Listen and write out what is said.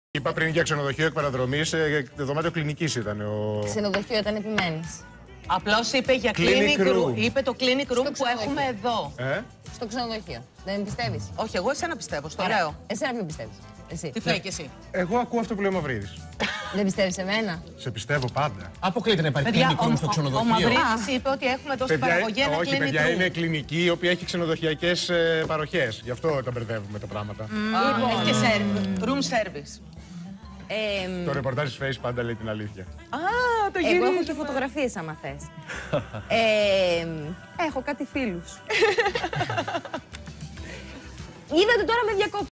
Είπα πριν για ξενοδοχείο εκ παραδρομής, δωμάτιο κλινικής ήταν ο... Ξενοδοχείο όταν επιμένεις. Απλώς είπε για clinic room. Είπε το clinic room που έχουμε εδώ. Στο ξενοδοχείο. Δεν πιστεύεις? Όχι, εγώ εσένα πιστεύω, στο λέω. Εσένα ποιο πιστεύεις? Εσύ. Τι φταίει κι εσύ? Εγώ ακούω αυτό που λέει ο Μαυρίδης. Δεν πιστεύεις σε μένα? Σε πιστεύω πάντα. Αποκλείται να υπάρχει Παιδιά, clinic room στο ο ξενοδοχείο. Μαυρίδης είπε ότι έχουμε εδώ στην παραγωγή ένα όχι, clinic παιδιά, room. είναι κλινική η οποία έχει ξενοδοχειακές παροχές. Γι' αυτό τα μπερδεύουμε τα πράγματα. Έχει και room service. Το ρεπορτάζ της Face πάντα λέει την αλήθεια. Το Εγώ έχω και φωτογραφίες άμα θες. Έχω κάτι φίλους. Είδατε τώρα με διακόπτω.